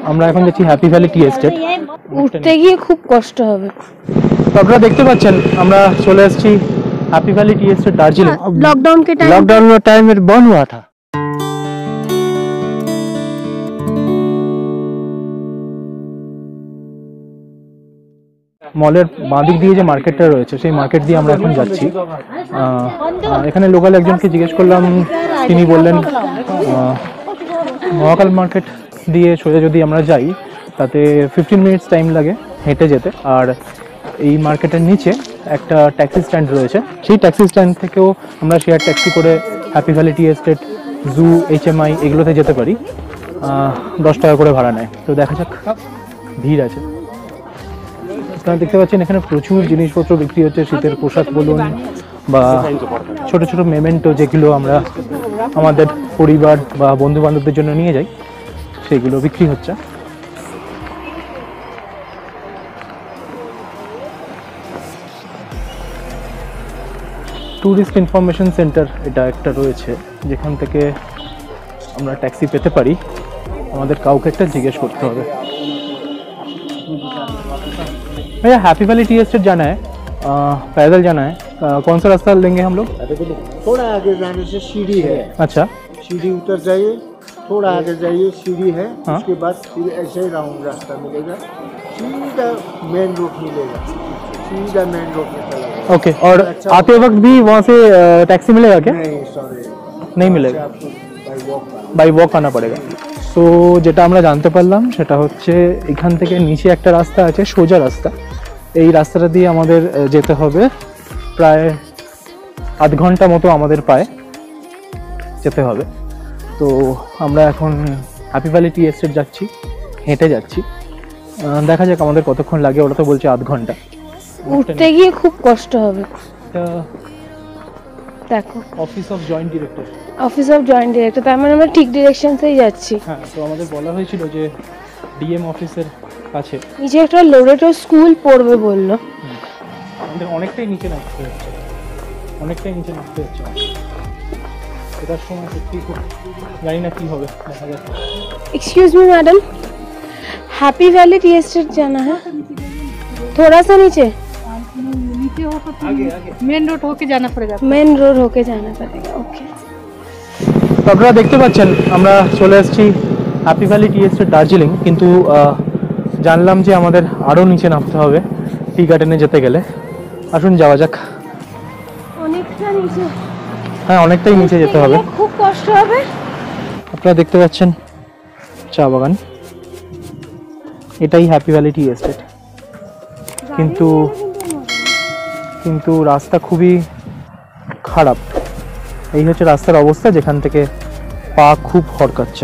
আমরা এখন যাচ্ছি হ্যাপি ভ্যালি টি এস্টেট। উঠতে গিয়ে খুব কষ্ট হবে। তো আপনারা দেখতে পাচ্ছেন আমরা চলে এসেছি Happy Valley Tea Estate Darjeeling. Lockdown के टाइम में बंद हुआ था। মলের বাঁদিক দিয়ে যে মার্কেটটা রয়েছে সেই মার্কেট দিয়ে আমরা এখন যাচ্ছি। এখানে লোকাল একজনকে জিজ্ঞেস করলাম, তিনি বললেন মহাকাল মার্কেট দিয়ে সোজা যদি আমরা যাই তাতে 15 মিনিটস টাইম লাগে হেঁটে যেতে। আর এই মার্কেটের নিচে একটা ট্যাক্সি স্ট্যান্ড রয়েছে, সেই ট্যাক্সি স্ট্যান্ড থেকেও আমরা শেয়ার ট্যাক্সি করে Happy Valley Tea Estate, zoo, HMI এগুলোতে যেতে পারি। 10 টাকা করে ভাড়া নেয়। তো দেখা যাক, ভিড় আছে। আপনারা দেখতে পাচ্ছেন এখানে প্রচুর জিনিসপত্র বিক্রি হচ্ছে, শীতের পোশাক বলুন বা ছোট ছোট মেমেন্টো যেগুলো আমরা আমাদের পরিবার বা বন্ধু বান্ধবদের জন্য নিয়ে যাই, সেগুলো বিক্রি হচ্ছে। ট্যুরিস্ট ইনফরমেশন সেন্টার এটা একটা রয়েছে, যেখান থেকে আমরা ট্যাক্সি পেতে পারি। আমাদের কাউকে একটা জিজ্ঞেস করতে হবে। भैया हैप्पी वैली टी एस्टेट जाना है, पैदल जाना है, कौन सा रास्ता लेंगे हम लोग? थोड़ा आगे जाने से सीढ़ी है। अच्छा, सीढ़ी उतर जाइए, थोड़ा आगे जाइए, सीढ़ी है। हाँ? उसके बाद फिर ऐसे ही राउंड रास्ता मिलेगा, सीधा मेन रोड मिलेगा, सीधा मेन रोड में चला जाएगा। ओके। और अच्छा, आते वक्त भी वहाँ से टैक्सी मिलेगा क्या? नहीं, सॉरी, नहीं मिलेगा, आपको बाई वॉक आना पड़ेगा। তো যেটা আমরা জানতে পারলাম সেটা হচ্ছে এখান থেকে নিচে একটা রাস্তা আছে, সোজা রাস্তা। এই রাস্তাটা দিয়ে আমাদের যেতে হবে, প্রায় আধ ঘন্টা মতো আমাদের পায়ে যেতে হবে। তো আমরা এখন হ্যাপি ভ্যালি টি এস্টেট যাচ্ছি, হেঁটে যাচ্ছি। দেখা যাক আমাদের কতক্ষণ লাগে। ওরা তো বলছে আধ ঘন্টা। উঠতে গিয়ে খুব কষ্ট হবে। দেখো, office of joint director, office of joint director, তার মানে আমরা ঠিক ডিরেকশনসেই যাচ্ছি। হ্যাঁ, তো আমাদের বলা হয়েছিল যে ডিএম অফিসের কাছে। নিচে একটা লোরেটো স্কুল পড়বে বললো। আমাদের অনেকটাই নিচে নামতে হচ্ছে, অনেকটাই নিচে নামতে হচ্ছে। এটার সময় সত্যি খুব জানি না কি হবে, দেখা যাক। Excuse me madam, Happy Valley Tea Estate जाना है, थोड़ा सा नीचे मेन रोड होके जाना पड़ेगा। मेन रोड होके जाना पड़ेगा। ओके। তো আপনারা দেখতে পাচ্ছেন আমরা চলে এসেছি Happy Valley Tea Estate Darjeeling, কিন্তু জানলাম যে আমাদের আরও নিচে নামতে হবে টি গার্ডেনে যেতে গেলে। আসুন যাওয়া যাক। অনেকটা নিচে, হ্যাঁ, অনেকটাই নিচে যেতে হবে। খুব কষ্ট হবে। আপনারা দেখতে পাচ্ছেন চা বাগান, এটাই হ্যাপি ভ্যালি টি এস্টেট। কিন্তু রাস্তা খুবই খারাপ। এই হচ্ছে রাস্তার অবস্থা, যেখান থেকে পা খুব হড়কাচ্ছে।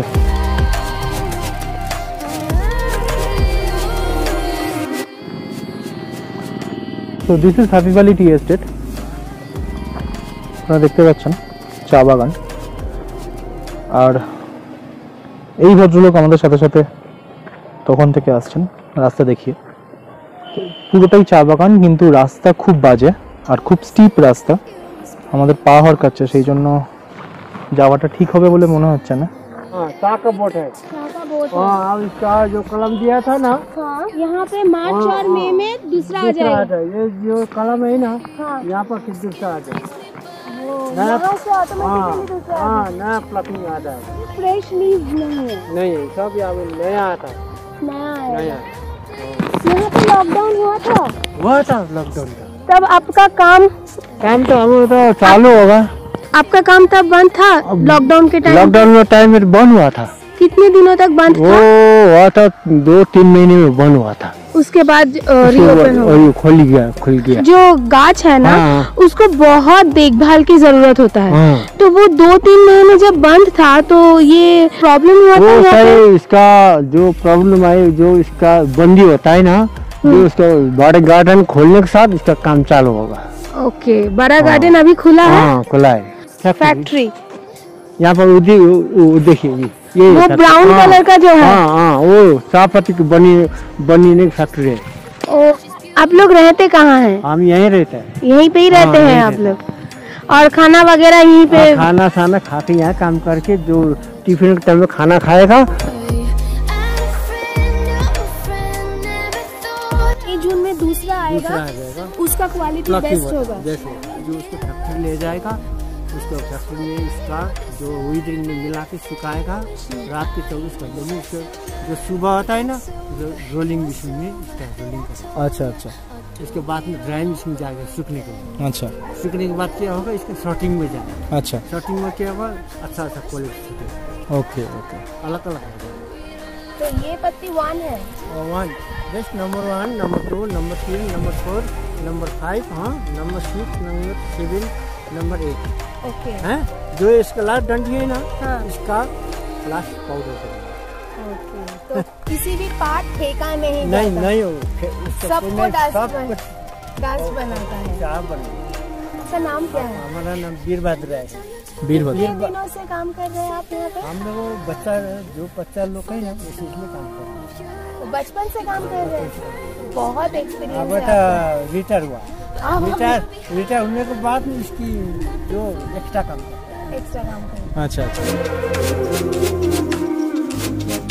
তো this is Happy Valley Tea Estate. আপনারা দেখতে পাচ্ছেন চা বাগান। আর এই ভদ্রলোক আমাদের সাথে সাথে তখন থেকে আসছেন রাস্তা দেখিয়ে। পুরোটাই চা বাগান, কিন্তু রাস্তা খুব বাজে আর খুব স্টিপ রাস্তা, আমাদের পা হড়কাচ্ছে। সেই জন্য যাওয়াটা ঠিক হবে বলে মনে হচ্ছে না। हाँ, चा का बोट है। हाँ, अब इसका जो कलम दिया था ना, हाँ, यहाँ पे मार्च और मई में दूसरा आ दूसरा जाएगा। आता है। ये जो कलम है ना, हाँ, यहाँ पर फिर दूसरा आता है। यहाँ से हाँ, ऑटोमेटिकली दूसरा हाँ, नया प्लकिंग आता है। फ्रेश लीव नहीं है, नहीं, सब यहाँ पे नया आता है, नया है। नया। यहाँ पे लॉकडाउन हुआ था, हुआ था लॉकडाउन का तब आपका काम तो हम तो चालू होगा। आपका काम तब बंद था लॉकडाउन के टाइम? लॉकडाउन में टाइम में बंद हुआ था। कितने दिनों तक बंद वो था? हुआ था 2-3 महीने में बंद हुआ था। उसके बाद रीओपन हो। और ये खुल गया। जो गाछ है ना, हाँ। उसको बहुत देखभाल की जरूरत होता है। हाँ। तो वो 2-3 महीने जब बंद था तो ये प्रॉब्लम हुआ था वो यहाँ सर पे? इसका जो प्रॉब्लम आई, जो इसका बंदी होता है ना, जो इसका बड़े गार्डन खोलने के साथ इसका काम चालू होगा। ओके, बड़ा गार्डन अभी खुला है। हाँ, खुला है। फैक्ट्री यहाँ पर देखिए ये वो ब्राउन कलर का जो है। हाँ हाँ, वो चायपत्ती की बनीने की फैक्ट्री है। ओ, आप लोग रहते कहाँ हैं? हम यहीं रहते हैं। यहीं पे ही रहते हैं आप लोग? और खाना वगैरह यहीं पे? खाना खा के यहाँ काम करके जो टिफिन के टाइम में खाना खाएगा। आएगा दूसरा आ जाएगा उसका क्वालिटी फ्लफी बेस्ट वाला। होगा। जैसे जो उसको फैक्ट्री ले जाएगा, उसको फैक्ट्री में इसका जो वीडिंग में मिला के सुखाएगा, रात के 24 घंटे में उसको जो सुबह होता है ना, जो रोलिंग मशीन में इसका रोलिंग करेगा। अच्छा अच्छा इसके बाद में ड्राई मशीन में जाएगा सूखने के लिए। अच्छा सूखने के बाद क्या होगा, इसका शॉर्टिंग में जाएगा। अच्छा शॉर्टिंग में क्या होगा, अच्छा अच्छा क्वालिटी छूटेगा, ओके ओके अलग अलग होगा। तो ये पत्ती 1 है। और 1 just number 1, number 2, number 3, number 4, number 5, हाँ, नंबर 6, नंबर 7, नंबर 8 ओके है। जो इसका लास्ट डंडी है ना, हाँ। इसका लास्ट पाउडर करेगा। ओके तो किसी भी पार्ट फेंका नहीं नहीं जाता। नहीं, उसका सबको पेमेंट डास्ट सब बन- कुछ डास्ट बनाता है। चाह बनेगा। इसका नाम क्या है? हमारा नाम वीरभद्र है। वीरभद्र। कितने दिनों से काम कर रहे हैं आप यहाँ पे? हम लोग बच्चा लोग है ना, उसी में काम करते हैं। तो बचपन से काम कर रहे हैं, बहुत अब एक्सपीरियंस बेटा है रिटायर हुआ। रिटायर होने के बाद में इसकी जो एक्स्ट्रा काम करता है। एक्स्ट्रा काम कर रहे हैं। अच्छा अच्छा